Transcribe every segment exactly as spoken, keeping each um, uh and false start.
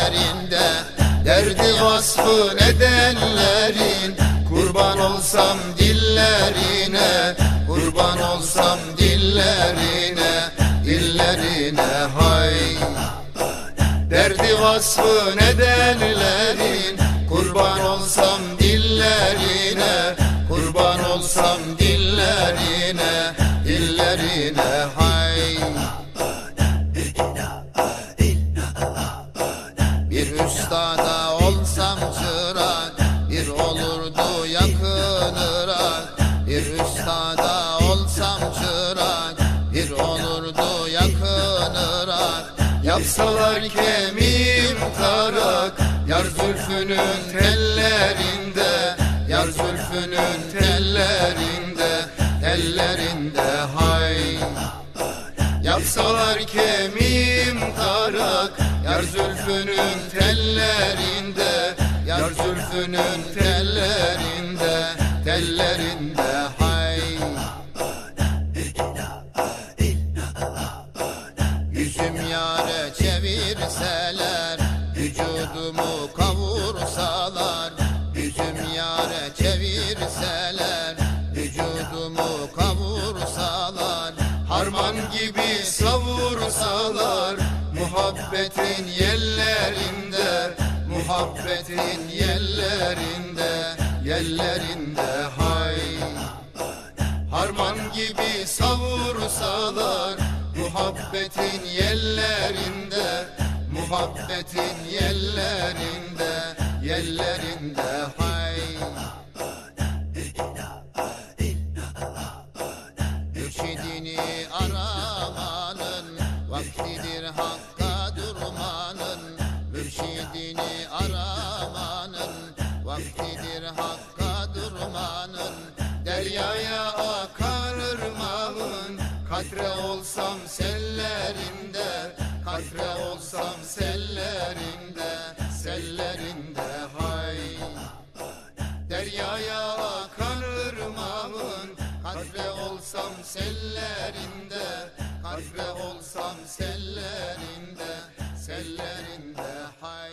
tellerinde, derdi vasfı edenlerin. Kurban olsam dillerine, kurban olsam dillerine, dillerine hay. Derdi vasfı edenlerin, kurban olsam dillerine, kurban olsam dillerine, dillerine hay. Bir üstada olsam çırak, bir olurdu yakın Irak. Bir üstada olsam çırak, bir olurdu yakın Irak. Yapsalar kemiğim tarak, yar zülfünün tellerinde, yar zülfünün tellerinde, tellerinde hay. Yapsalar kemiğim tarak, yar zülfünün tellerinde, yar zülfünün tellerinde, tellerinde hay. Yüzüm yâre çevirseler, vücudumu kavursalar. Yüzüm yâre çevirseler, vücudumu kavursalar. Harman gibi savursalar, muhabbetin yellerinde, muhabbetin yellerinde, yellerinde hay. Harman gibi savursalar, muhabbetin yellerinde, muhabbetin yellerinde, yellerinde hay. Mürşidini aramanın vaktidir, hakka durmanın. Mürşidini aramanın vaktidir, hakka durmanın. Deryaya akar ırmağın, katre olsam sellerinde, katre olsam sellerinde, sellerinde hay. Deryaya akar ırmağın, katre olsam sellerinde, katre olsam sellerinde, sellerinde hay.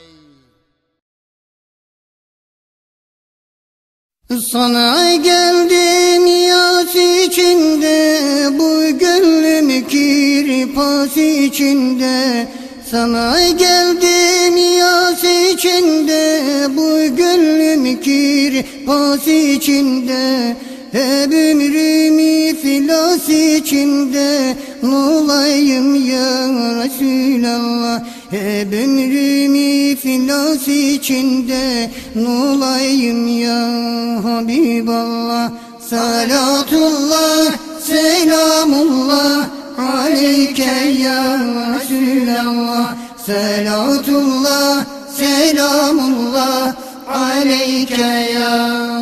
Sana geldim yas içinde, bu gönlüm kirpas içinde. Sana geldim yas içinde, bu gönlüm kirpas içinde. Hep ömrüm iflas içinde, olayım ya Resulallah. Hep ömrüm iflas içinde, olayım ya Habiballah. Salatullah, selamullah aleyke ya Resulallah. Salatullah, selamullah aleyke ya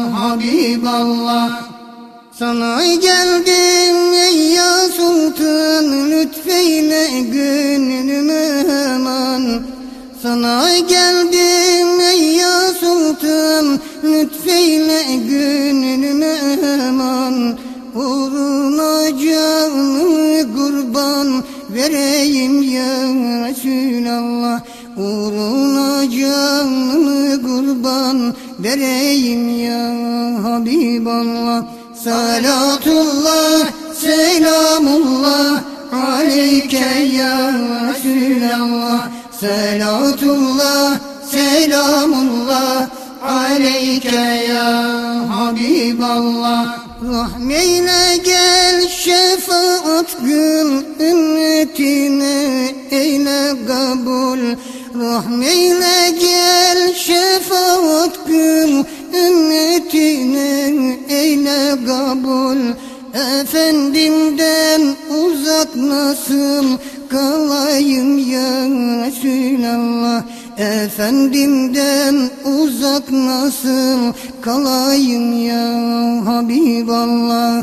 Habiballah. Sana geldim ey ya Sultan, lütfeyle gönlüme hemen. Sana geldim ey ya Sultan, lütfeyle gönlüme hemen. Uğruna canımı kurban vereyim ya Resulallah. Uğruna canımı kurban vereyim ya Habiballah. Salatullah, selamullah aleyke ya Resulallah. Salatullah, selamullah aleyke ya Habiballah. Rahmeyle gel, şefaat kıl ümmetine, eyle kabul. Rahmeyle gel, şefaat kıl ümmetine, eyle kabul. Efendimden uzak nasıl kalayım ya Resulallah. Efendimden uzak nasıl kalayım ya Habiballah.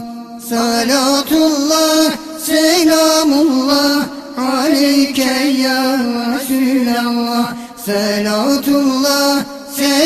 Salatullah, selamullah aleyke ya Resulallah. Salatullah,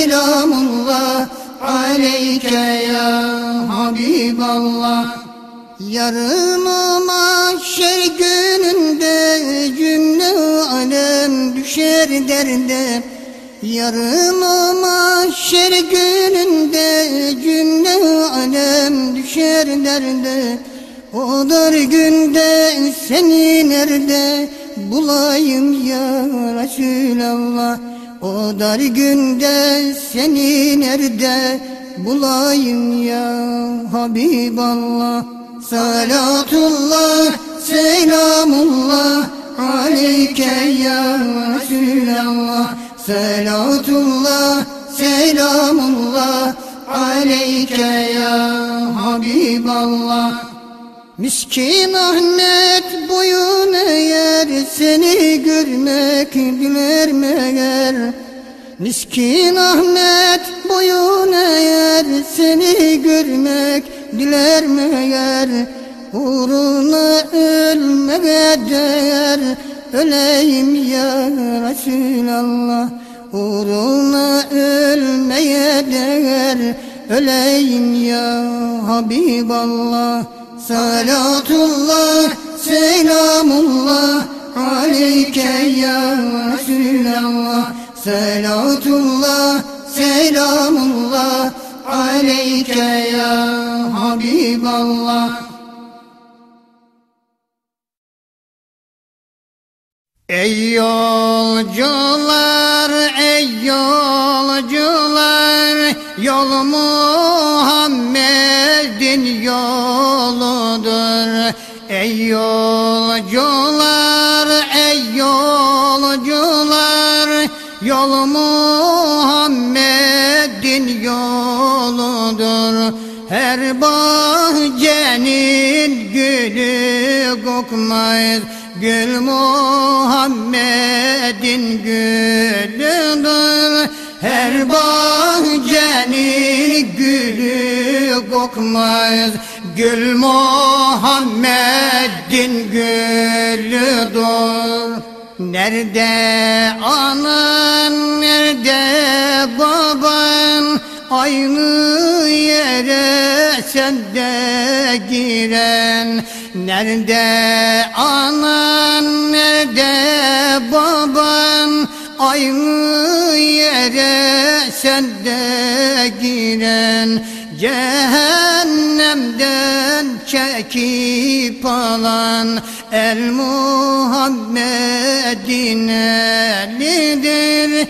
selamullah aleyke ya Habiballah. Yarın mahşer gününde cümle alem düşer derde. Yarın mahşer gününde cümle alem düşer derde. O dar günde seni nerede bulayım ya Resulallah? O dar günde seni nerede bulayım ya Habiballah? Salatullah, selamullah aleyke ya Resulallah. Salatullah, selamullah aleyke ya Habiballah. Miskin Ahmet boyun eğer, seni görmek diler meğer. Miskin Ahmet boyun eğer, seni görmek diler meğer. Uğruna ölmeye değer, öleyim ya Resulallah. Uğruna ölmeye değer, öleyim ya Habiballah. Salatullah, selamullah aleyke ya Resulallah. Salatullah, selamullah aleyke ya Habiballah. Ey yolcular, ey yolcular, yol Muhammed'in yoludur. Ey yolcular, ey yolcular, yol Muhammed'in yoludur. Her bahçenin gülü kokmaz, gül Muhammed'in gülüdür. Her bahçenin gülü kokmaz, gül Muhammed'in gülüdür. Nerede anan, nerede baban, aynı yere sen de giren. Nerede anan, nerede baban, aynı yere sen de giren. Cehennemden çekip alan el Muhammed'in elidir.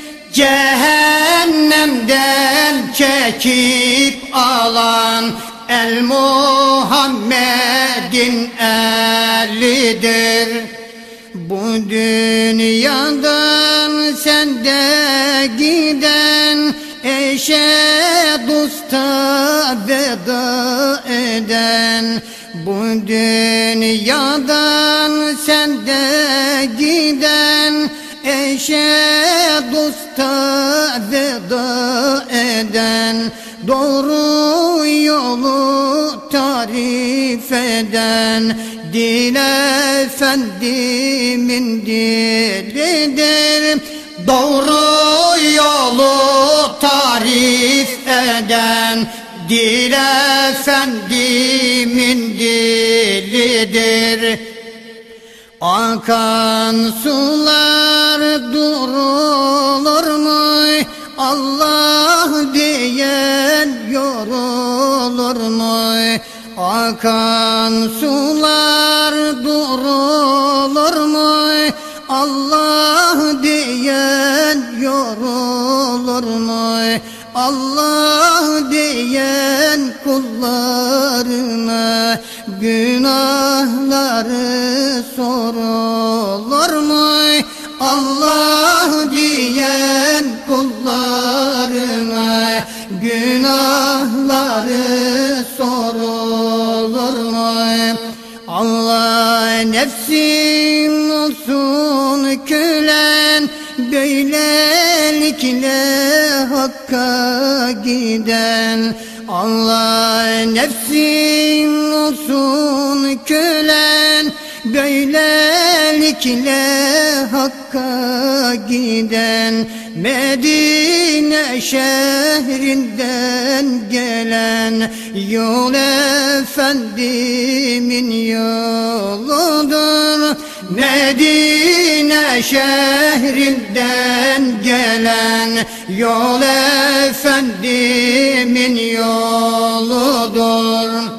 Cehennemden çekip alan el Muhammed'in elidir. Bu dünyadan sende giden, eşe dosta veda eden. Bu dünyadan sende giden, eşe dosta veda eden. Doğru yolu tarif eden dil efendimin dilidir. Doğru yolu tarif eden dil efendimin dilidir. Akan sular durulur mu? Allah diyen yorulur mu? Akan sular durulur mu? Allah diyen yorulur mu? Allah diyen kullarına günahları sorulur mu? Allah diyen kullarına günahları sorulur mu? Allah nefsin olsun kölen, böylelikle Hakk'a giden. Allah nefsin olsun kölen, böylelikle Hakk'a Hakka giden Medine şehrinden gelen yol Efendimin yoludur. Medine şehrinden gelen yol Efendimin yoludur.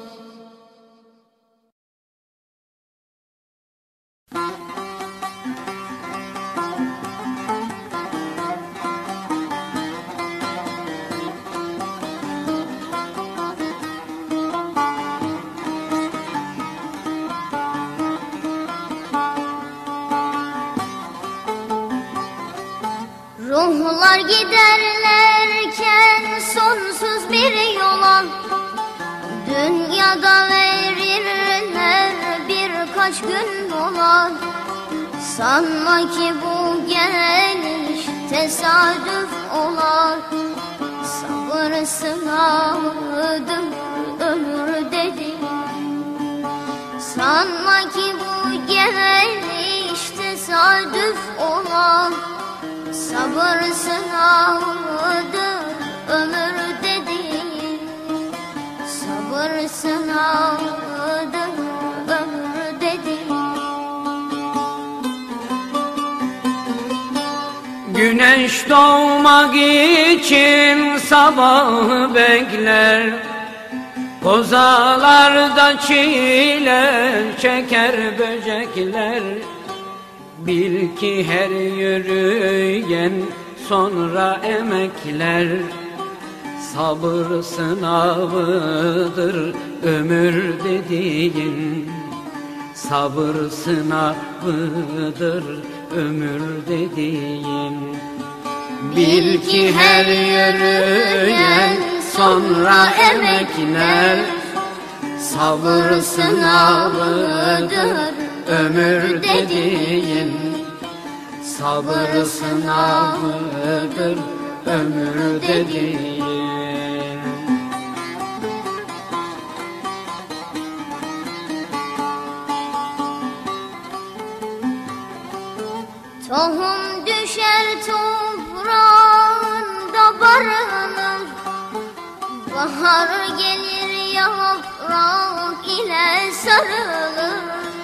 Ruhlar giderlerken sonsuz bir yola, dünyada verirler birkaç gün mola. Sanma ki bu geliş tesadüf ola, sabır sınavıdır ömür dedi. Sanma ki bu geliş tesadüf ola, sabır sınavıdır ömür dediğin. Sabır sınavıdır ömür dediğin. Güneş doğmak için sabahı bekler, kozalarda çile çeker böcekler. Bil ki her yürüyen sonra emekler, sabır sınavıdır ömür dediğin. Sabır sınavıdır ömür dediğin. Bil ki her yürüyen sonra emekler, sabır sınavıdır ömür dediğin. Sabır sınavıdır ömür dediğin. Tohum düşer toprağında barınır, bahar gelir yaprak ile sarılır.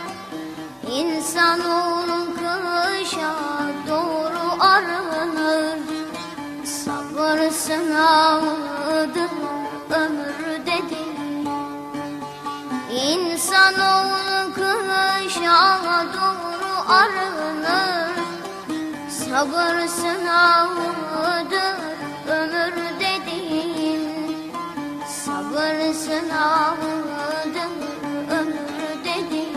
İnsanoğlu kışa doğru arınır, sabır sınavıdır ömür dedi. İnsanoğlu kışa doğru arınır, sabır sınavıdır ömür dediğin. Sabır sınavıdır ömür dediğin.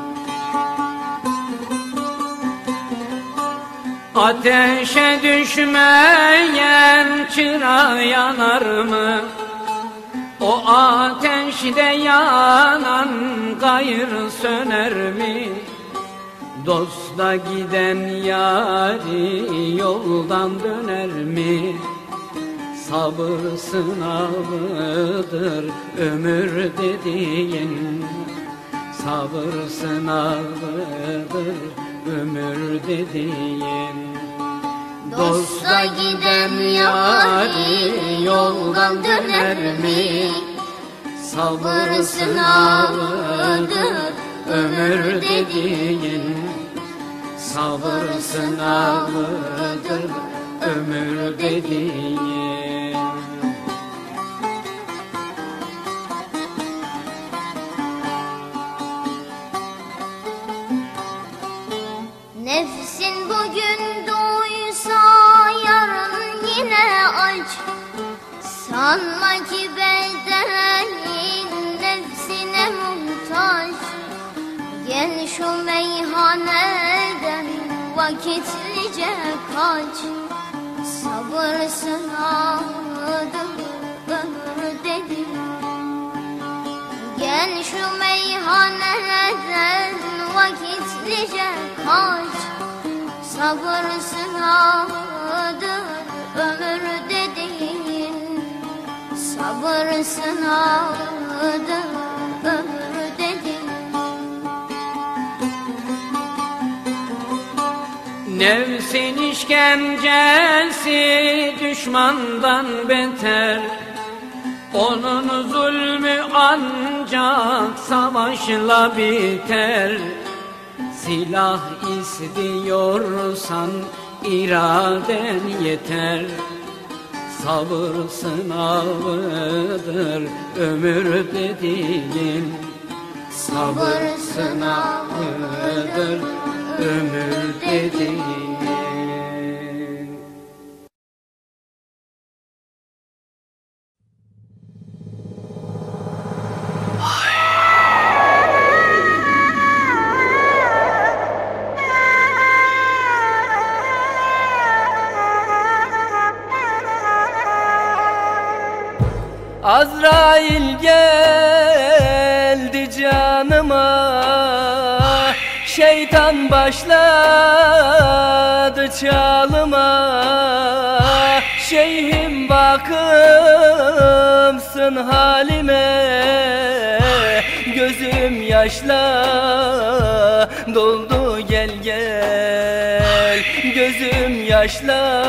Ateşe düşmeyen çıra yanar mı? O ateşte yanan gayır söner mi? Dosta giden yari yoldan döner mi? Sabır sınavıdır ömür dediğin. Sabır sınavıdır ömür dediğin. Dosta giden yari yoldan döner mi? Sabır sınavıdır ömür dediğin. Sabır sınavıdır ömür dediğin. Nefsin bugün doysa yarın yine aç. Sanma ki bedenin nefsine muhtaç. Gel şu meyhaneden vakitlice kaç. Sabır sınavıdır ömür dedi. Gel şu meyhaneden vakitlice kaç. Sabır sınavıdır ömür dediğin. Sabır sınavıdır ömür dediğin. Nefsin işkencesi düşmandan beter. Onun zulmü ancak savaşla biter. Silah istiyorsan iraden yeter. Sabır sınavıdır ömür dediğin. Sabır sınavıdır ömür dediğin. Azrail geldi canıma, şeytan başladı çalıma. Şeyhim bakımsın halime, gözüm yaşla doldu gel gel. Gözüm yaşla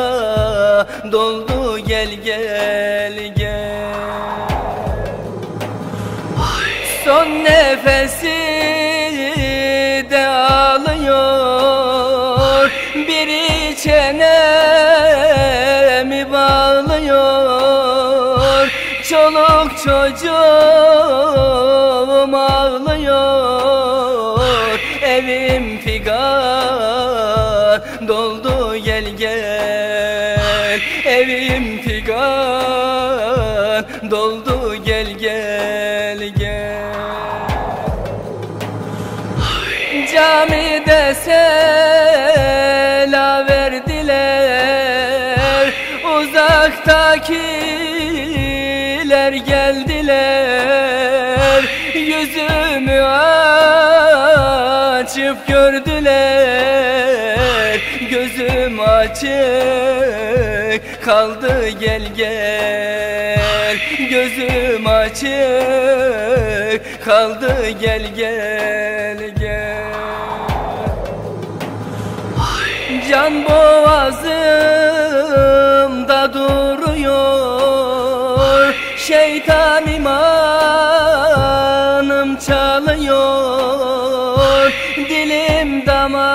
doldu gel gel gel. Son nefesi de alıyor, biri çenemi bağlıyor. Çoluk çocuğum ağlıyor, evim figan doldu gel gel. Evim figan doldu gel gel gel. Camide sela verdiler, uzaktakiler geldiler. Yüzümü açıp gördüler, gözüm açık kaldı gel gel. Gözüm açık kaldı gel gel gel. Can boğazımda duruyor, şeytan imanım çalıyor. Dilim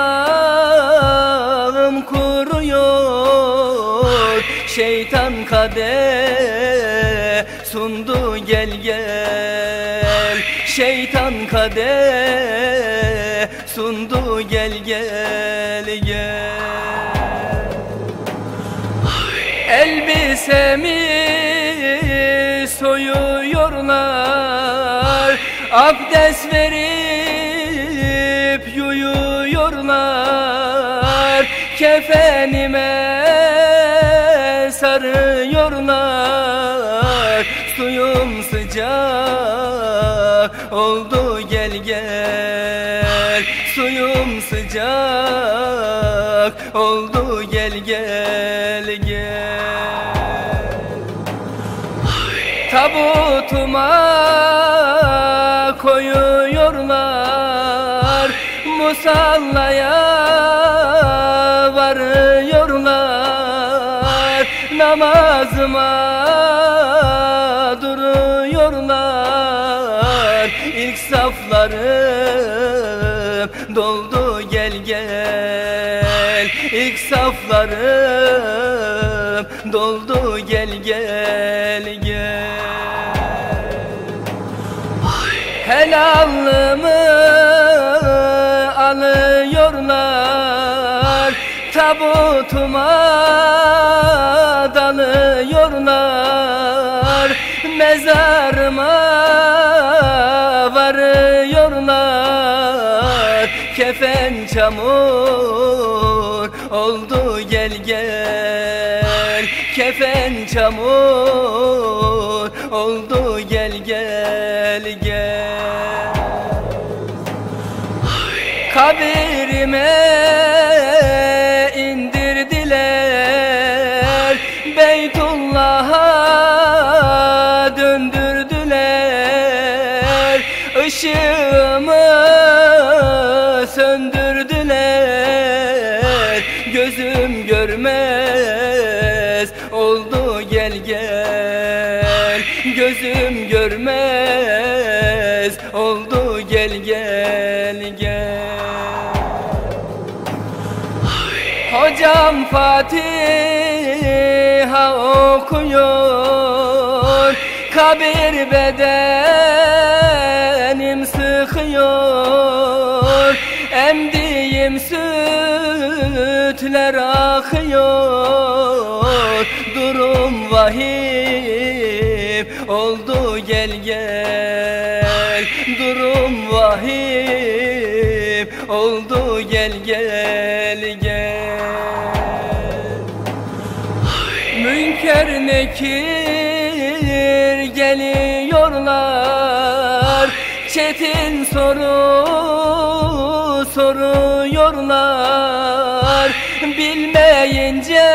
damağım kuruyor, şeytan kadeh sundu gel gel. Şeytan kadeh sundu gel gel gel. Elbisemi soyuyorlar, abdest verip yuyuyorlar. Kefenime sarıyorlar, suyum sıcak oldu gel gel. Suyum sıcak oldu gel gel gel. Tabutuma koyuyorlar, musallaya varıyorlar. Namazıma duruyorlar, ilk saflarım doldu gel gel. İlk saflarım doldu gel gel gel. Helallımı alıyorlar, tabutuma dalıyorlar. Mezarıma varıyorlar, kefen çamur oldu gel gel. Kefen çamur oldu gel gel gel. Kabirime indirdiler, Beytullah'a döndürdüler. Işığımı söndürdüler, gel gel, gözüm görmez oldu gel gel gel. Hocam Fatiha okuyor, kabir bedenim sıkıyor, emdiğim sütler akıyor, durum vahim oldu gel gel, durum vahim oldu gel gel gel. Münker nekir geliyorlar, çetin soru soruyorlar, bilmeyince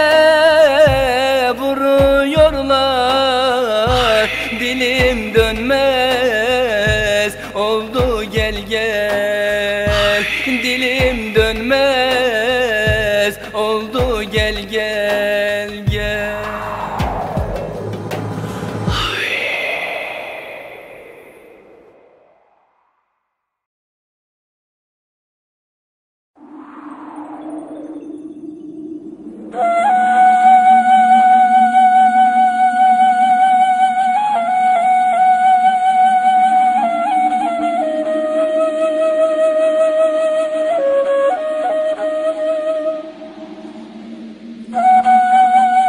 vuruyorlar, dilim dönmez oldu gel gel, dilim dönmez oldu gel gel gel. Thank you.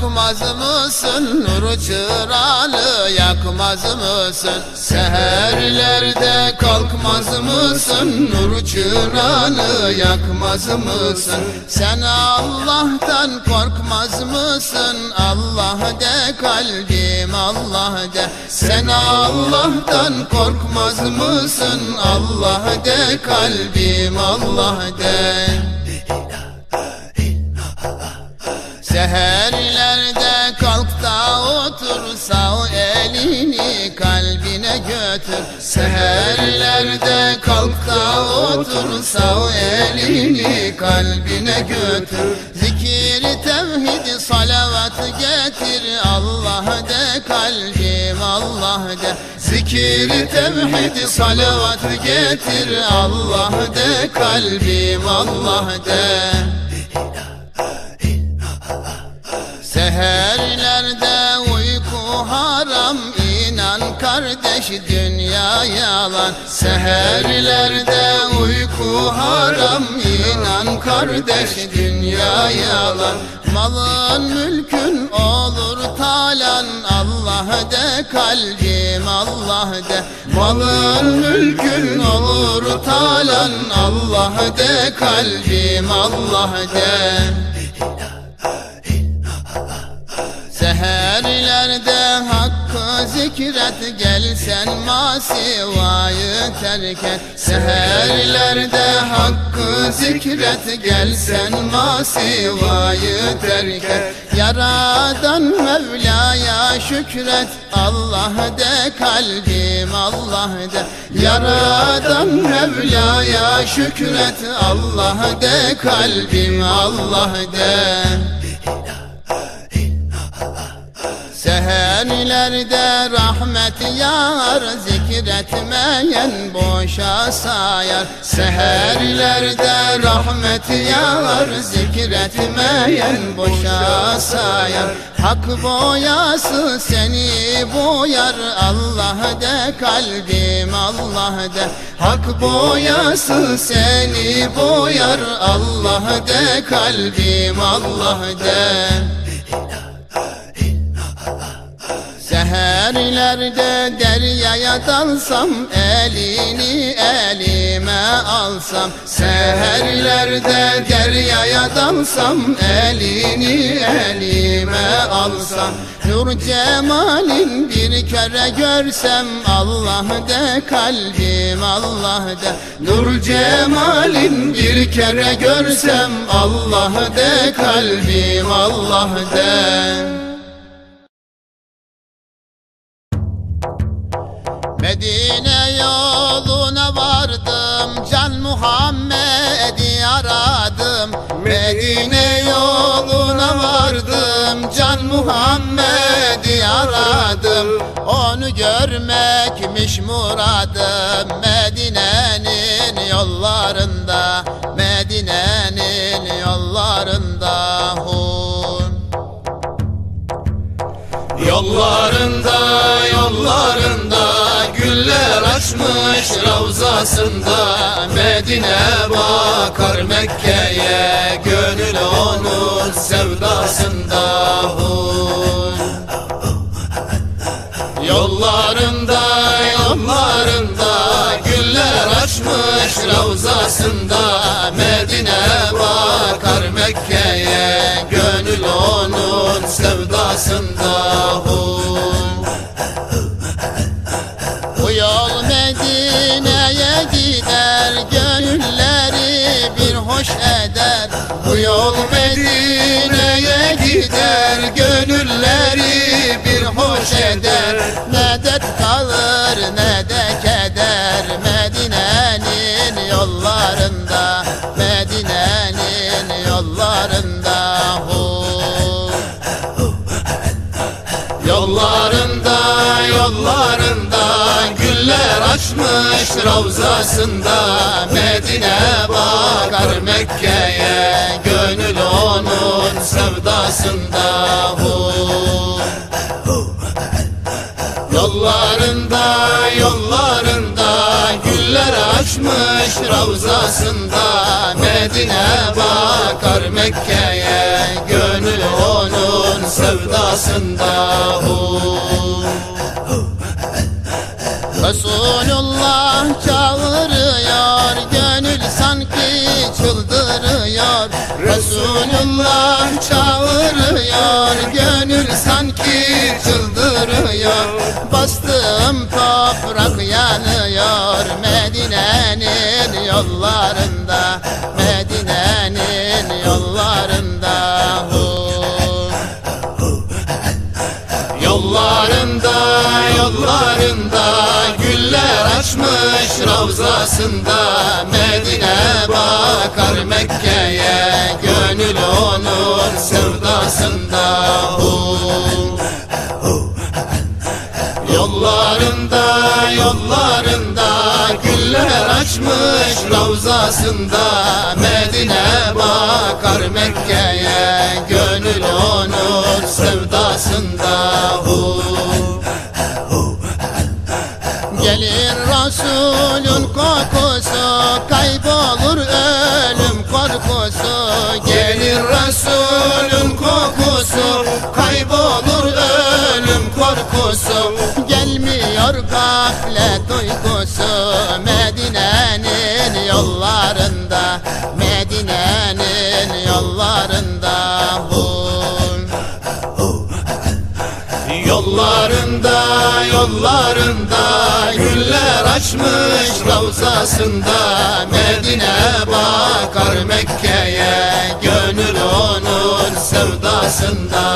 Bakmaz mısın nur çırağını yakmaz mısın? Seherlerde kalkmaz mısın? Nur çırağını yakmaz mısın? Sen Allah'tan korkmaz mısın? Allah de kalbim Allah de. Sen Allah'tan korkmaz mısın? Allah de kalbim Allah de. Seherlerde kalk da otur, sağ elini kalbine götür. Seherlerde kalk da otur, sağ elini kalbine götür. Zikir, tevhid, salavat getir, Allah de kalbim Allah de. Zikir, tevhid, salavat getir, Allah de kalbim Allah de. Seherlerde uyku haram, inan kardeş dünya yalan. Seherlerde uyku haram, inan kardeş dünya yalan. Malın mülkün olur talan, Allah de kalbim Allah de. Malın mülkün olur talan, Allah de kalbim Allah de. Seherlerde hakkı zikret, gelsen masivayı terk et. Seherlerde hakkı zikret, gelsen masivayı terk et. Yaradan Mevla'ya şükret, Allah de kalbim Allah de. Yaradan Mevla'ya şükret, Allah de kalbim Allah de. Seherlerde rahmet yağar, zikretmeyen boşa sayar. Seherlerde rahmet yağar, zikretmeyen boşa sayar. Hak boyası seni boyar, Allah de kalbim Allah de. Hak boyası seni boyar, Allah de kalbim Allah de. Seherlerde deryaya dalsam, elini elime alsam. Seherlerde deryaya dalsam, elini elime alsam. Nur cemalin bir kere görsem, Allah de kalbim Allah de. Nur cemalin bir kere görsem, Allah de kalbim Allah de. Medine yoluna vardım, Can Muhammed'i aradım. Medine yoluna vardım, Can Muhammed'i aradım. Onu görmekmiş muradım, Medine'nin yollarında, Medine'nin yollarında. Yollarında, yollarında güller açmış ravzasında. Medine bakar Mekke'ye, gönül onun sevdasında. Yollarında, yollarında güller açmış ravzasında. Medine bakar Mekke'ye, gönül onun sevdasında. Bu yol Medine'ye gider, gönülleri bir hoş eder. Bu yol Medine'ye gider, gönülleri bir hoş eder. Ne dert kalır ne de keder, Medine'nin yollarında, Medine'nin yollarında. Yollarında, yollarında güller açmış ravzasında. Medine bakar Mekke'ye, gönül onun sevdasında. Yollarında, yollarında güller açmış açmış ravzasında, Medine bakar Mekke'ye, gönül onun sevdasında. Resulullah çağırıyor, gönül sanki çıldırıyor. Resulullah çağırıyor, gönül sanki çıldırıyor. Bastığım toprak yanıyor Medine'nin yollarında, Medine'nin yollarında. Yollarında, yollarında güller açmış ravzasında, Medine bakar Mekke'ye, gönül onun sevdasında. Yollarında, yollarında güller açmış ravzasında, Medine bakar Mekke'ye, gönül onun sevdasında. Gelir Resulün kokusu, kaybolur ölüm korkusu. Gelir Resulün kokusu, kaybolur ölüm korkusu. Gelmiyor gaflet uykusu Medine'nin yollarında, Medine'nin yollarında. Yollarında, yollarında güller açmış ravzasında, Medine bakar Mekke'ye, gönül onun sevdasında.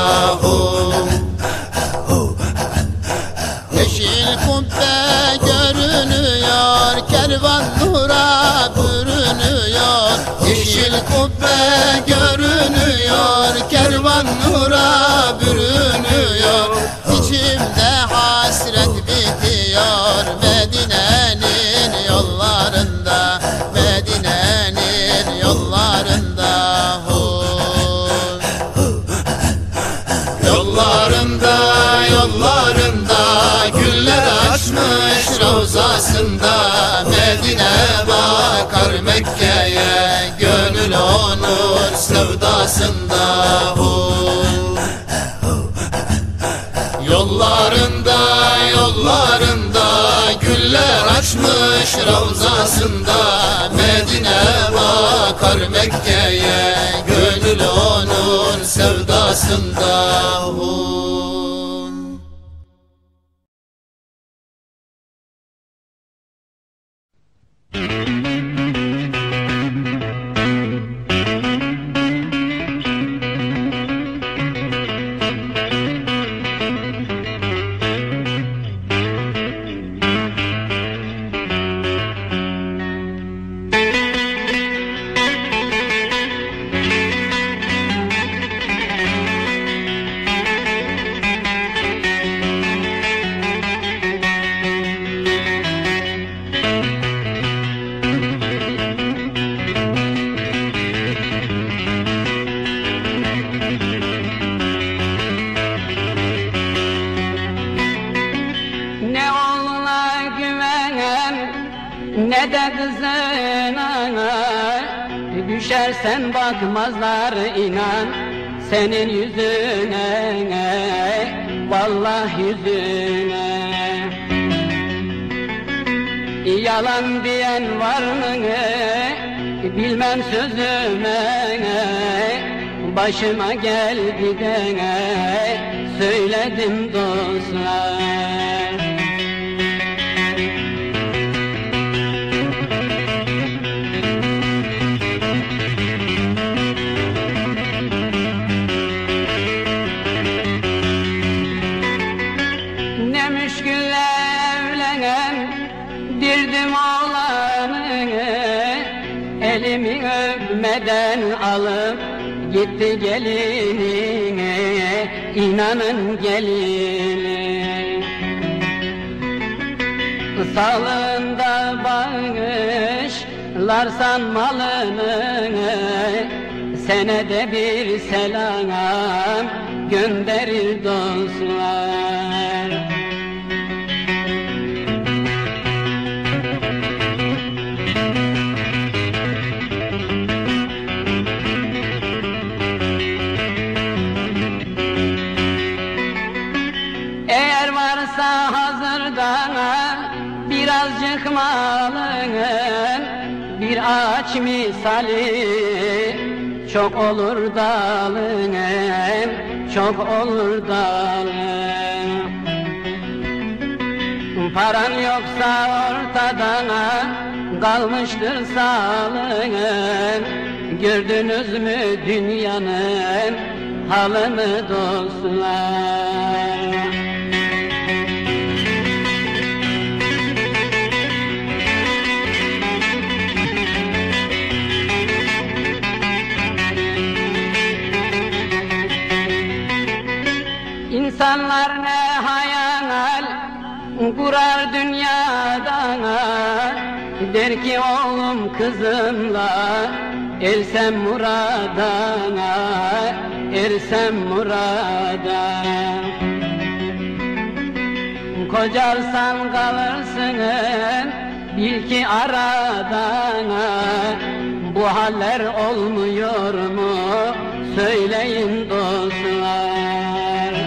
Yeşil kubbe görünüyor, kervan nura bürünüyor. Yeşil kubbe görünüyor, kervan nura bürünüyor. İçimde hasret bitiyor Medine'nin yollarında, Medine'nin yollarında. Yollarında, yollarında güller açmış ravzasında, Medine bakar Mekke'ye, gönül onun sevdasında. Yollarında, yollarında güller açmış ravzasında, Medine bakar Mekke'ye, gönül onun sevdasında. Ne de kızına düşersen bakmazlar inan senin yüzüne, vallahi yüzüne. Yalan diyen var mı bilmem sözüme, başıma geldi de söyledim dostlar. Dirdim oğlanı, elimi öpmeden alıp gitti gelinine, inanın gelini. Sağlığında bağışlar sanmalını, senede bir selam gönderir dostlar. dalın bir ağaç misali, çok olur dalın, çok olur dalın. Paran yoksa ortadan kalmıştır sağlığın. Gördünüz mü dünyanın halını dostlar? İnsanlar ne hayal kurar dünyadan, der ki oğlum kızımla ersem muradana, ersem murada. Kocarsan kalırsın bil ki aradan, bu haller olmuyor mu söyleyin dostlar.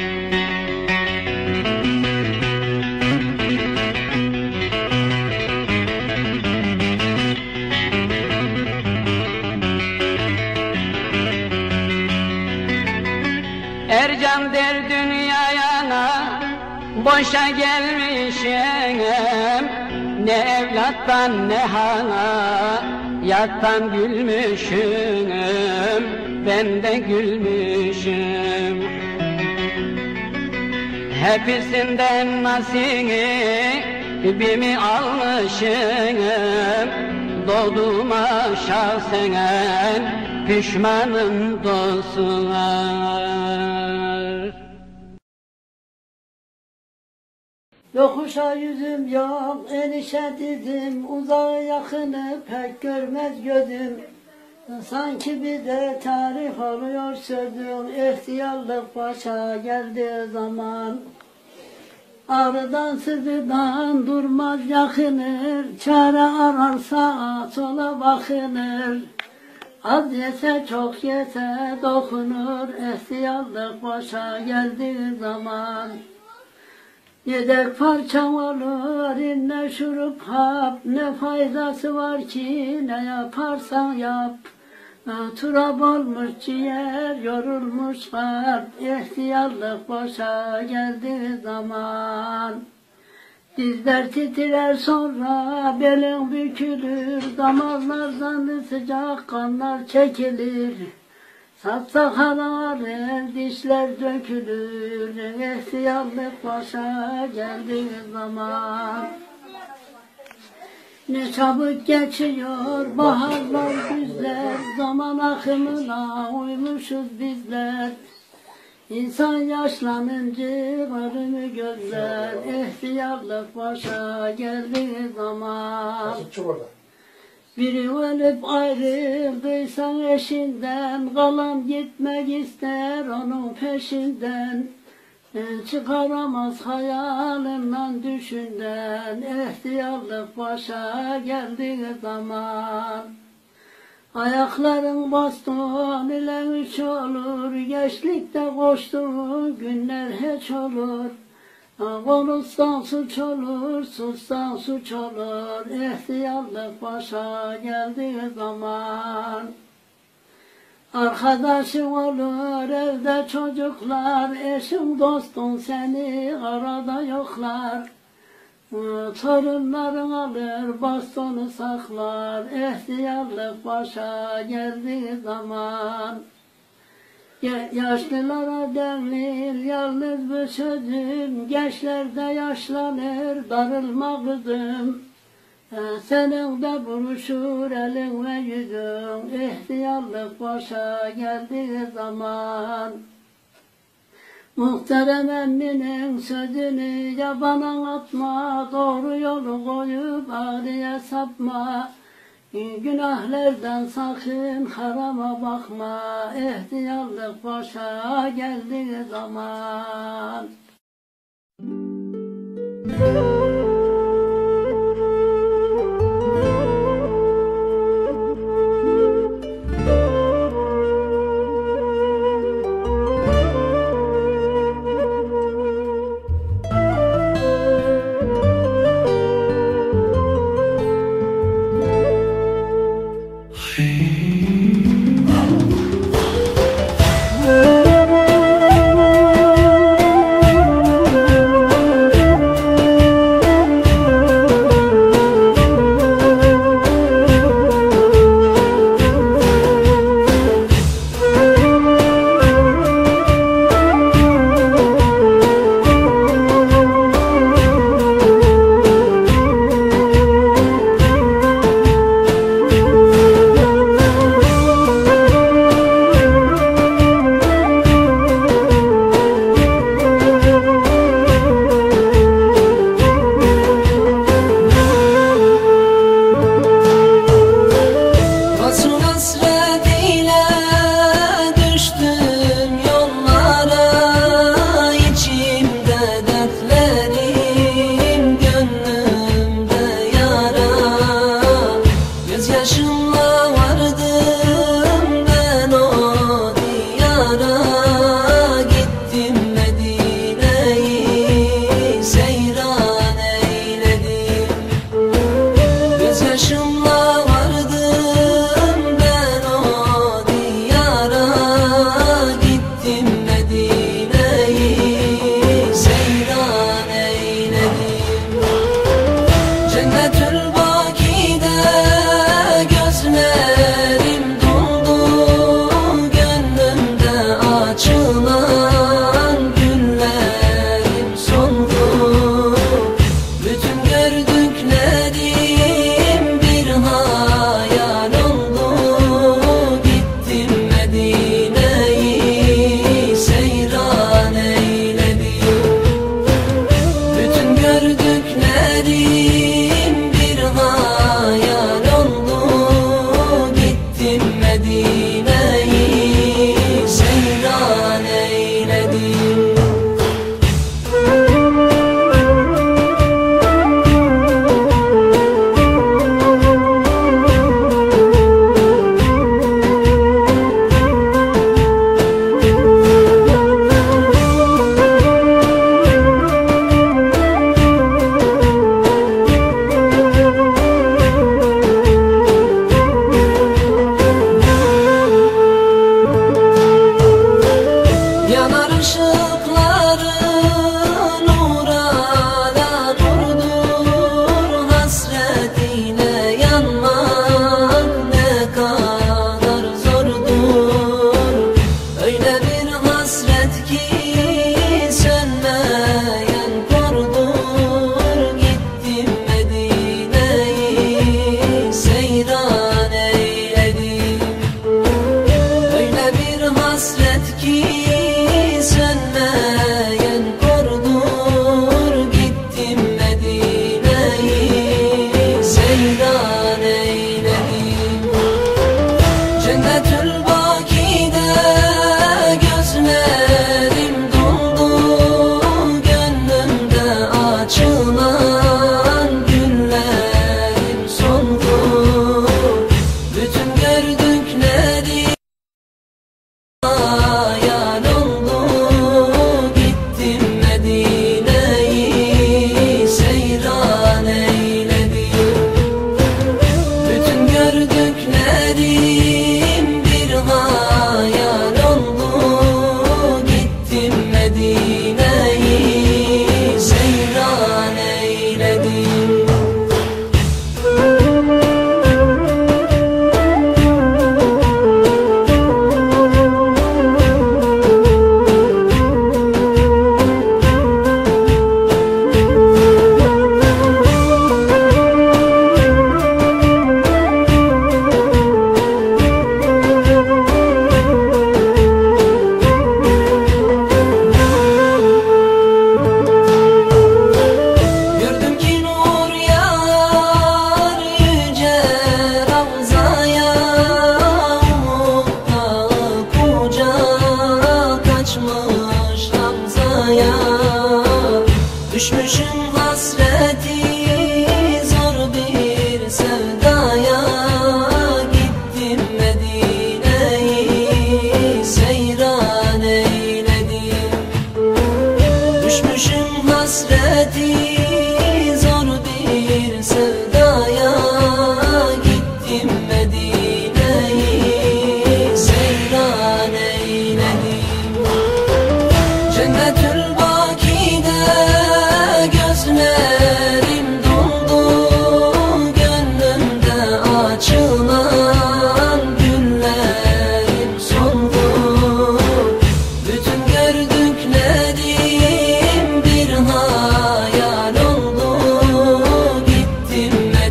Ercan der dünyaya boşa gelmişim, ne evlattan ne hana yattan gülmüşüm, ben de gülmüşüm. Hepsinden nasibimi almışım, doğduğuma şahsen pişmanım dostlar. Yokuşa yüzüm yok, enişe dizim, uzağı yakını pek görmez gözüm. Sanki bir de tarih oluyor sözüm, ihtiyarlık başa geldiği zaman. Ağrıdan sızıdan durmaz yakınır, çare arar sağa sola bakınır. Az yese çok yese dokunur, ihtiyarlık başa geldiği zaman. Yedek parçam olur, inne şurup hap, ne faydası var ki ne yaparsan yap. Turab olmuş ciğer, yorulmuş kalp, ihtiyarlık boşa geldiği zaman. Dizler titrer sonra belin bükülür, damarlardan sıcak kanlar çekilir. Sapsakal ağrır, dişler dökülür, ihtiyarlık başa geldiği zaman. Ne çabuk geçiyor baharlar güzler, zaman akımına uymuşuz bizler. İnsan yaşlanınca ölümü gözler, ihtiyarlık başa geldiği zaman. Biri ölüp ayrıldıysan eşinden, kalan gitmek ister onun peşinden. Çıkaramaz hayalinden düşünden, ihtiyarlık başa geldiği zaman. Ayakların baston ile üç olur, gençlikte koştuğun günler hiç olur. Konuşsan suç olur, sussan suç olur, ihtiyarlık başa geldiği zaman. Arkadaşın olur evde çocuklar, eşin dostun seni arada yoklar. Torunların alır bastonu saklar, ihtiyarlık başa geldiği zaman. Yaşlılara devlir yalnız bu sözüm, gençler de yaşlanır darılma kızım. Senin de buruşur elin ve yüzün, ihtiyarlık başa geldiği zaman. Muhterem emminin sözünü yabana atma, doğru yolu koyup ağrıya sapma. Günahlardan sakın harama bakma, ihtiyarlık başa geldiği zaman.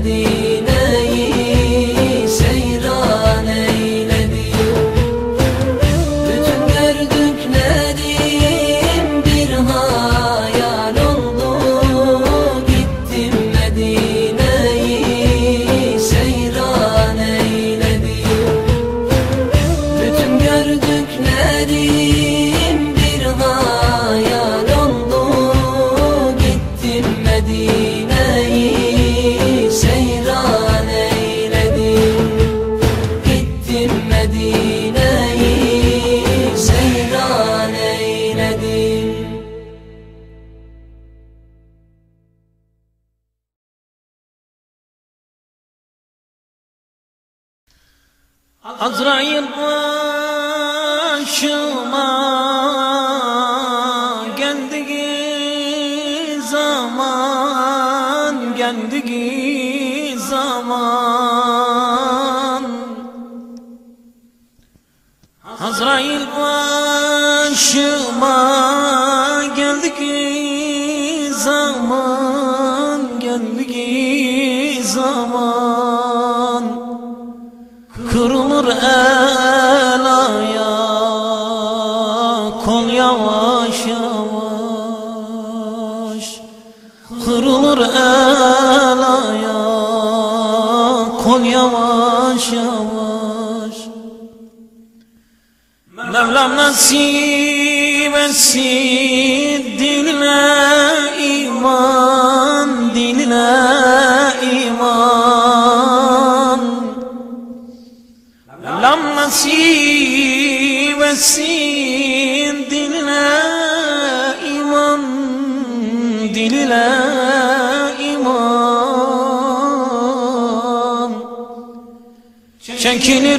Medine'yi seyran eyledim. Bütün gördüklerim bir hayal oldu. Gittim Medine'yi seyran eyledim. Bütün gördüklerim bir hayal oldu. Gittim Medine'yi seyran eyledim. Gittim Medine'yi seyran eyledim. Azrail başıma geldiği zaman, geldiği zaman Azrail başıma geldiği zaman, geldiği zaman kırılır el ayak, kol yavaş yavaş. Kırılır el ayak, kol yavaş yavaş. Mevlam nasip etsin diline iman, diline iman. Mevlam nasip etsin diline iman, diline iman. Çekilir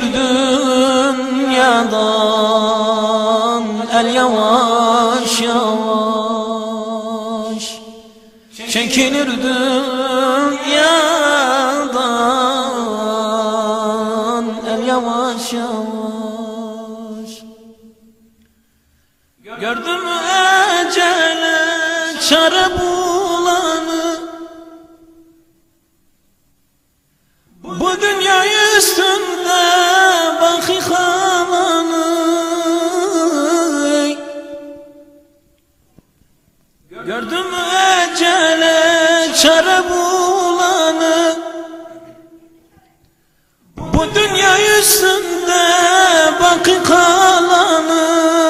dünyadan el yavaş yavaş. Çekilir dünyadan el yavaş yavaş. Gördüm ecele çare bulanı, bu dünya üstünde baki kalanı. Gördüm ecele çare bulanı, bu dünya üstünde baki kalanı.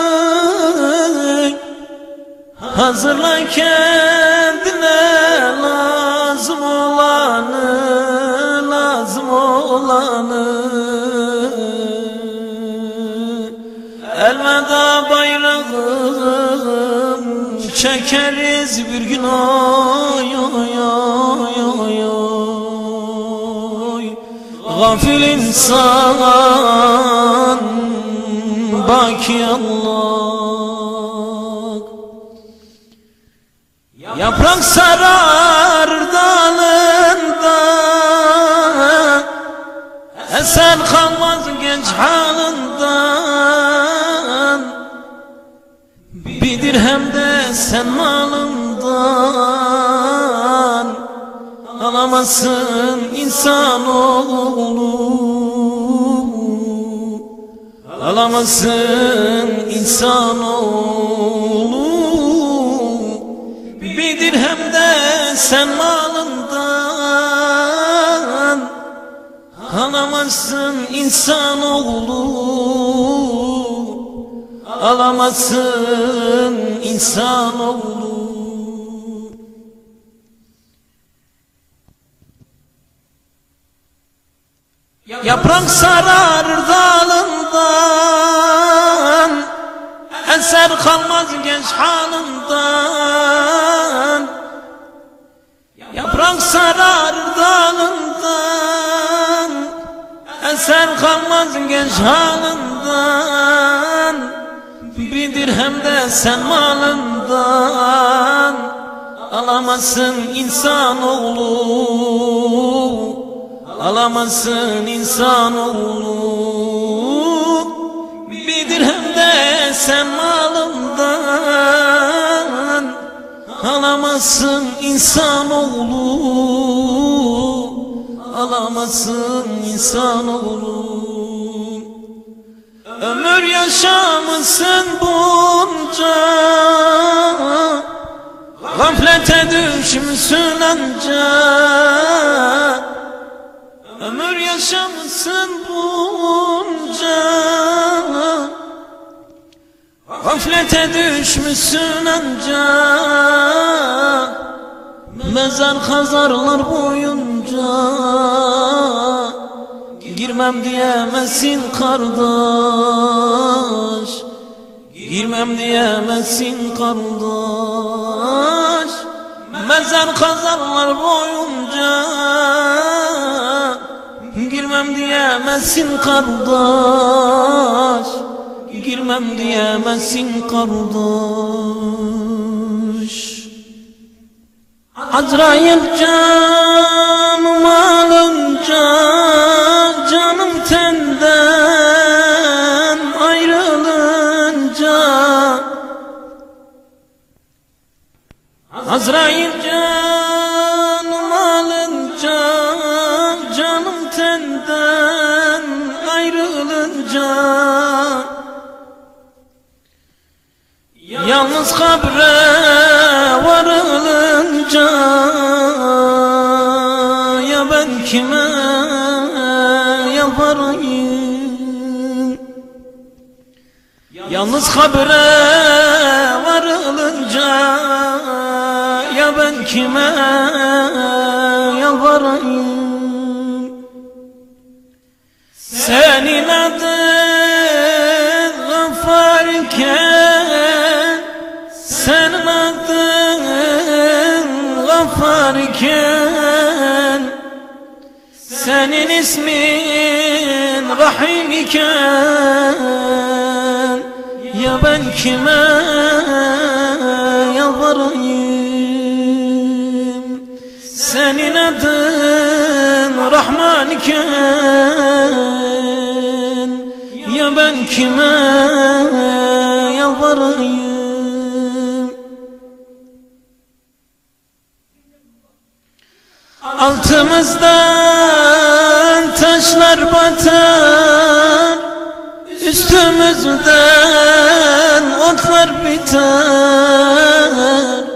Hazırla kendine lazım olanı, lazım olanı. Elveda bayrağım, çekeriz bir gün oy oy oy oy oy. Gafil insan baki Allah. Yaprak sarar dalında, eser kalmaz genç halından. Bir dirhem de sen malından alamazsın insanoğlu, alamazsın insanoğlu. Bir dirhem de sen malından alamazsın insanoğlu, alamazsın insanoğlu. Yaprak sarar dalından, eser kalmaz genç halından. Yaprak sarar dalından, eser kalmaz genç halından. Bir dirhem de sen malından alamazsın insanoğlu, alamazsın insanoğlu. Bir dirhem de sen malından alamazsın insanoğlu, ağlamasın insanoğlu. Ömür yaşamışsın bunca, gaflete düşmüşsün anca. Ömür yaşamışsın bunca, gaflete düşmüşsün anca. Mezar kazarlar boyunca, girmem diyemezsin kardeş, girmem diyemezsin kardeş. Mezar kazarlar boyunca, girmem diyemezsin kardeş, girmem diyemezsin kardeş. Azrail canım alınca, canım tenden ayrılınca, Azrail canım alınca, canım tenden ayrılınca, yalnız kabre varılınca, ya ben kime yalvarayım? Yalnız kabre varılınca, ya ben kime yalvarayım? Senin adın Gaffar iken, senin adın Gaffar iken, senin ismin Rahim iken, ya ben kime yalvarayım? Senin adın Rahman iken, ya ben kime yalvarayım? Altımızdan taşlar batar, üstümüzden otlar biter.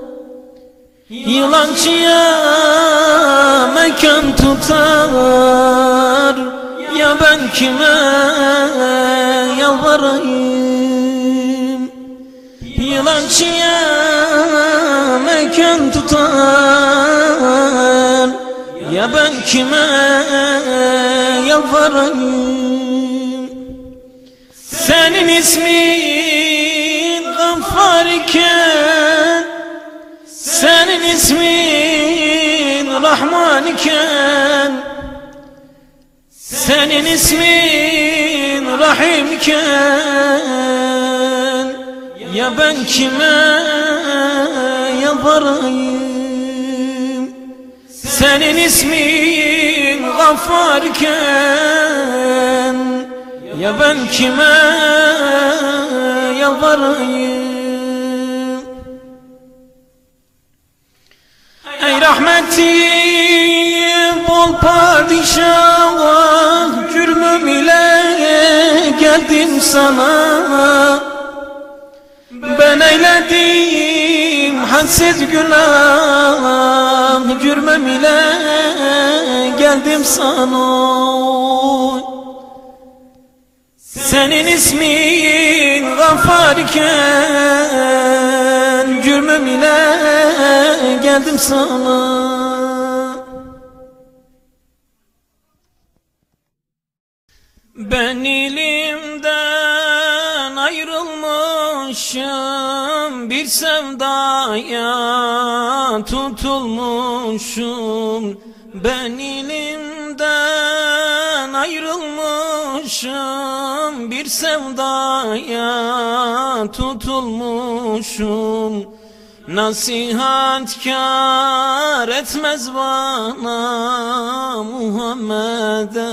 Yılancıya mekan tutar, ya ben kime yalvarayım? Yılancıya mekan tutar, ya ben kime yalvarayım? Senin ismin Gaffar iken, senin ismin Rahman iken, senin ismin Rahim iken, ya ben kime yalvarayım? Senin ismin Gaffar iken, ya ben kime yalvarayım? Ey rahmeti bol padişah, cürmüm ile geldim sana. Ben eyledim hadsiz günah, cürmüm ile geldim sana. Senin ismin Gaffar iken, cürmüm ile geldim sana. Ben ilimden ayrılmışım, bir sevdaya tutulmuşum. Ben ilimden ayrılmışım, bir sevdaya tutulmuşum. Nasihat kâr etmez bana, Muhammed'e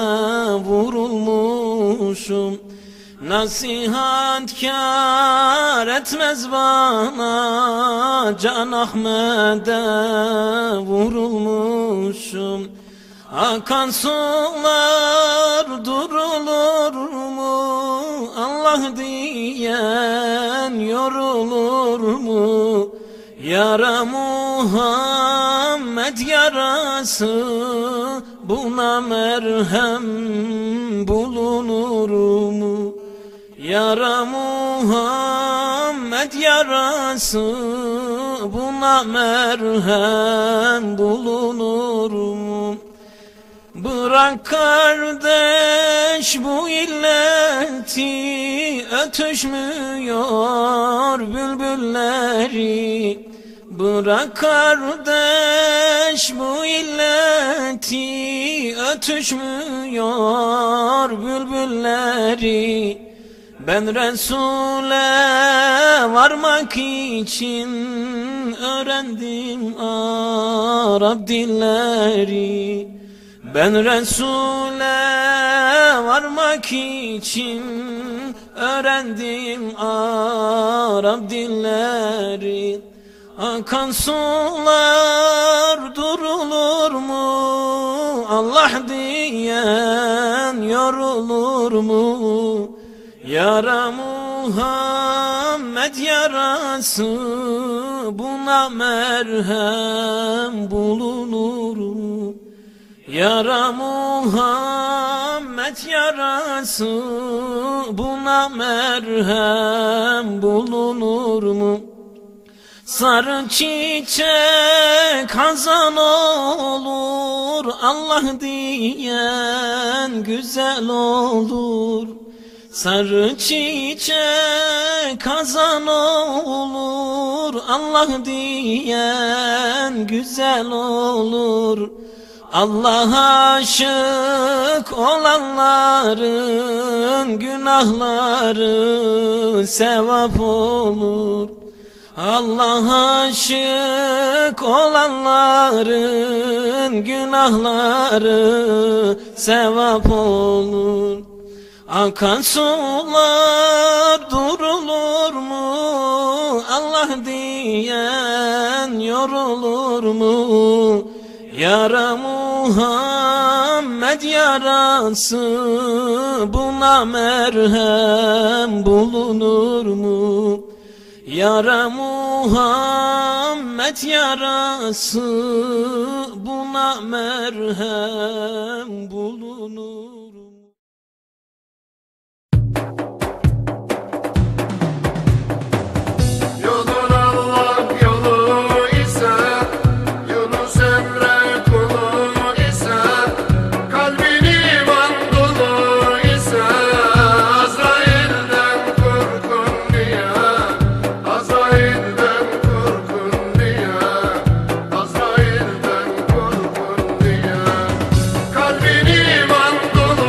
vurulmuşum. Nasihat kâr etmez bana, Can Ahmet'e vurulmuşum. Akan sular durulur mu? Allah diyen yorulur mu? Yara Muhammed yarası, buna merhem bulunur mu? Yara Muhammed yarası, buna merhem bulunur mu? Bırak kardeş bu illeti, ötüşmüyor bülbülleri. Bırak kardeş bu illeti, ötüşmüyor bülbülleri. Ben Resul'e varmak için öğrendim Arap dilleri. Ben Resul'e varmak için öğrendim Arap dilleri. Akan sular durulur mu? Allah diyen yorulur mu? Yara Muhammed yarası, buna merhem bulunur mu? Yara Muhammed yarası, buna merhem bulunur mu? Sarı çiçek hazan olur, Allah diyen güzel olur. Sarı çiçek hazan olur, Allah diyen güzel olur. Allah'a aşık olanların günahları sevap olur. Allah'a aşık olanların günahları sevap olur. Akan sular durulur mu? Allah diyen yorulur mu? Yara Muhammed yarası, buna merhem bulunur mu? Yara Muhammed yarası, buna merhem bulunur. Kalbin iman dolu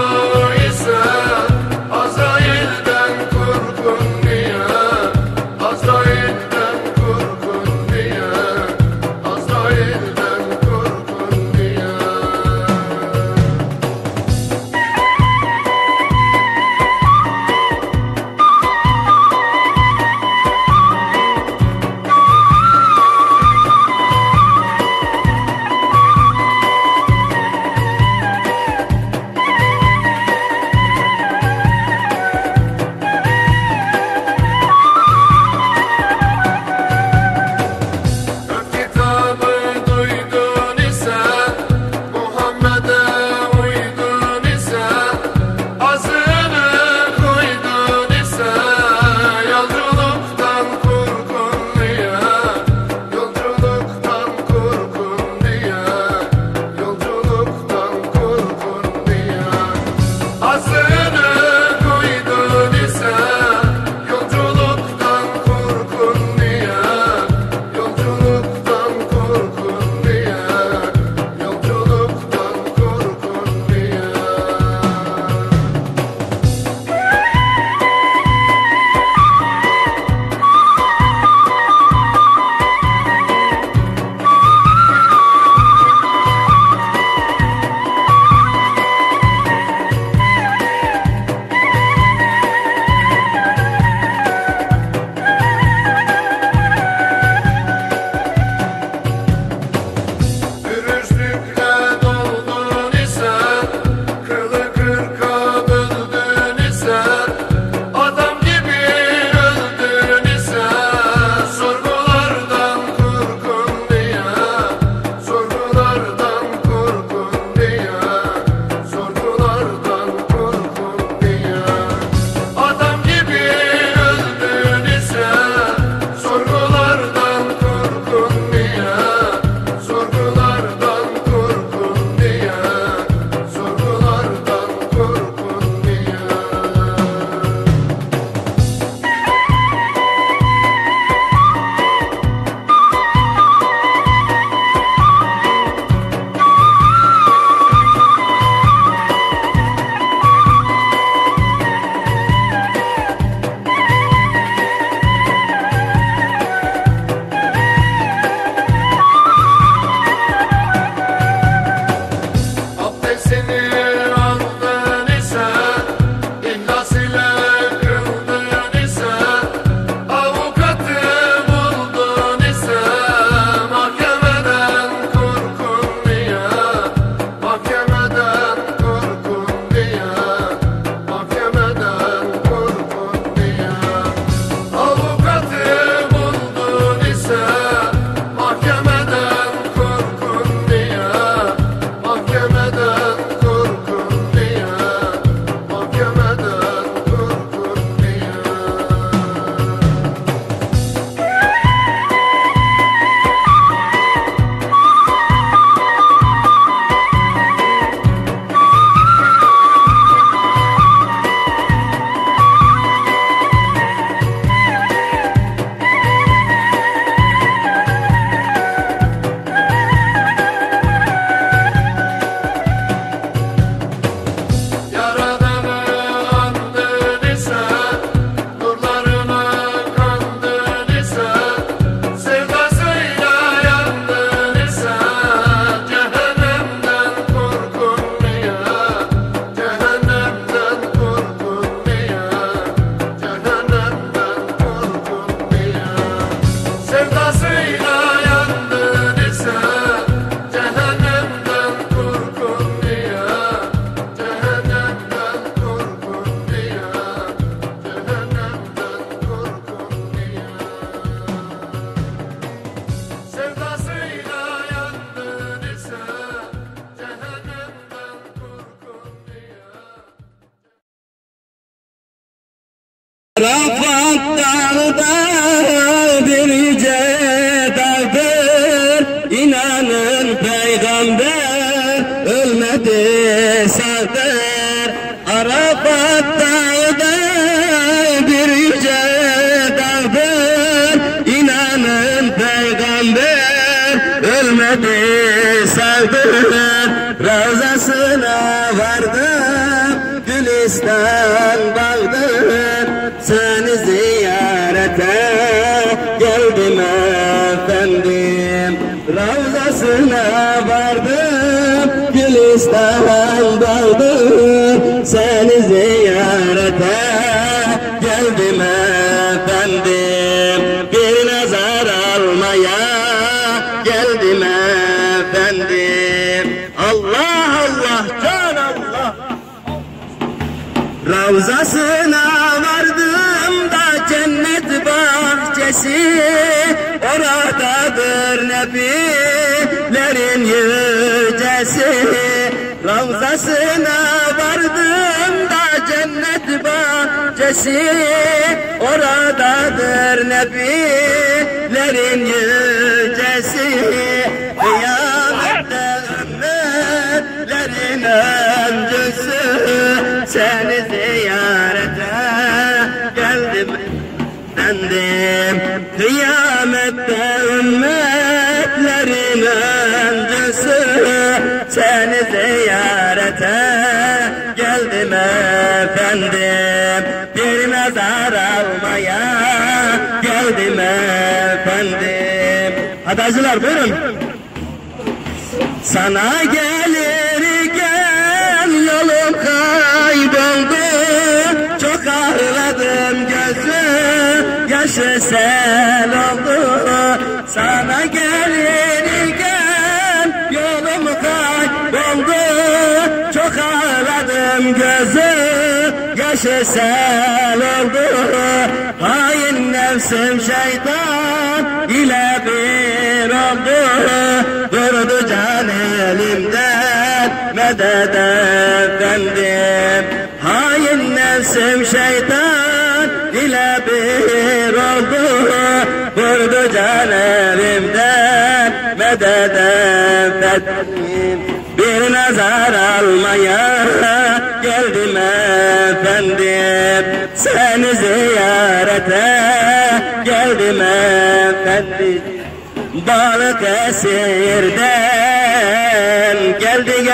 Arafat dağda bir yüce dağdır, İnanın peygamber ölmedi sağdır. Arafat dağda bir yüce dağdır, İnanın peygamber ölmedi sağdır. Ravzasına vardım, Gülistan bağdır, seni ziyarete geldim efendim. Ravzasına vardım, Gülistan bağdır, seni ziyarete geldim efendim. Bir nazar almaya geldim efendim. Allah Allah, can Allah. Ravzasına vardım da cennet bahçesi, oradadır nebilerin yücesi. Ravzasına vardım da cennet bahçesi, oradadır nebilerin yücesi. Kıyamette ümmetlerin öncüsü, seni ziyarete geldim efendim. Kıyamette ümmetlerin öncüsü, seni ziyarete geldim efendim. Bir mezar almaya geldim efendim. Hadi acılar buyurun. Sana gelirken yolum kayboldu, çok ağladım, gözüm yaşı sel oldu. Sana gelirken yolum kayboldu, çok ağladım, gözüm yaşı sel oldu. Hain nefsim şeytan ile bir oldu, durdu can elimden medet efendim. Hain nefsim şeytan ile bir oldu, durdu can elimden medet efendim. Bir nazar almaya geldim efendim, seni ziyarete geldim efendim. Balıkesir'den geldik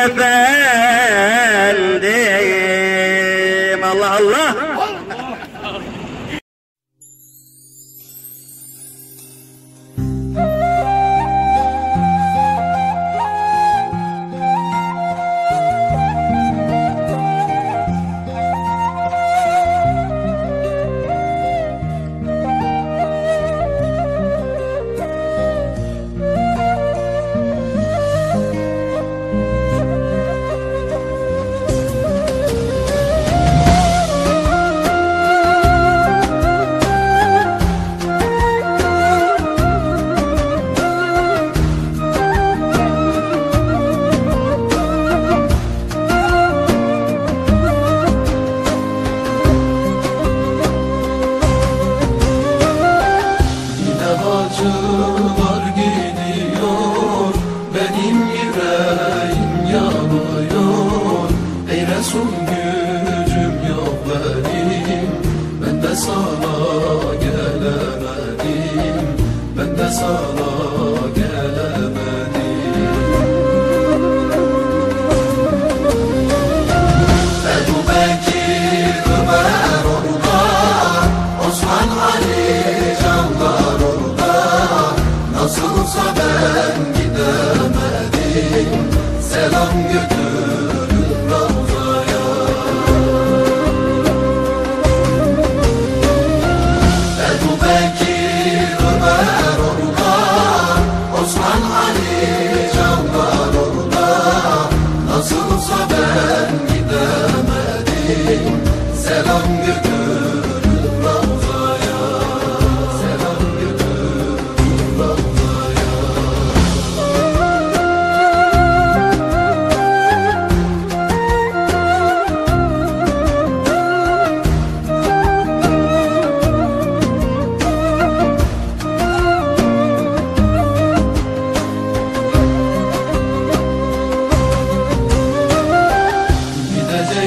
efendim. Allah Allah.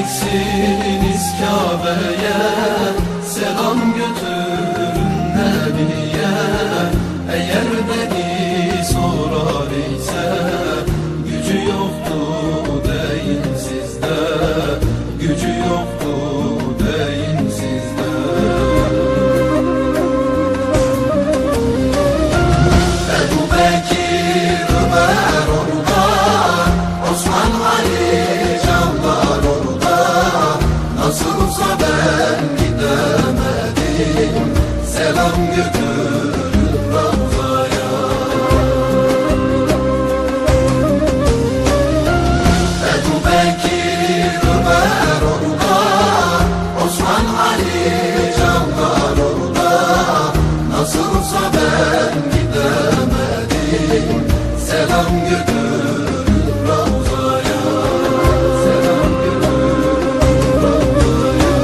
gideceksiniz Kabe'ye, selam götürün Nebiye. Eğer beni sorar ise gücü yoktu deyin sizde, gücü yoktu deyin sizde. Ebu Bekir, Ömer orada, Osman, Ali, Canlar orada. Nasılsa ben gidemedim, selam götürün Ravza'ya. Ebu Bekir, Ömer orada, Osman, Ali, Canlar orada. Nasılsa ben gidemedim, selam götürün Ravza'ya. Selam götürün Ravza'ya.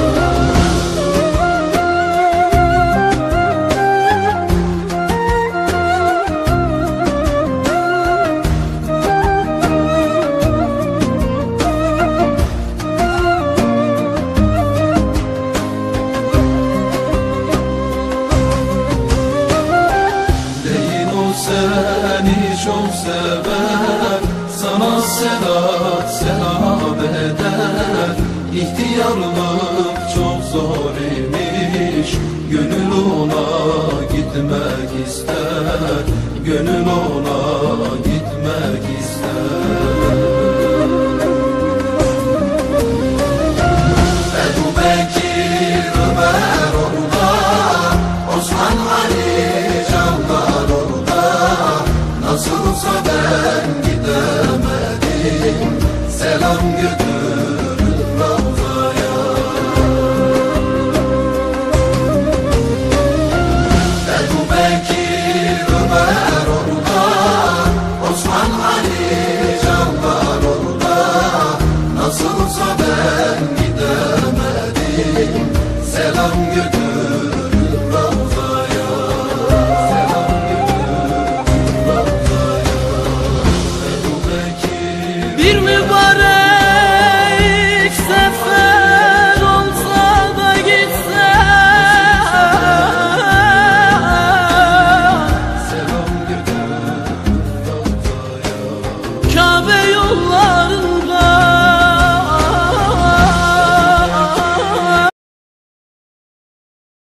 Deyin o seni çok sever, sana sedat selam eder. İhtiyarlık çok zor imiş, gönül ona gitmek ister, gönül ona gitmek ister. Ebu Bekir, Ömer orada, Osman, Ali, Canlar orada. Nasılsa ben gidemedim, selam götür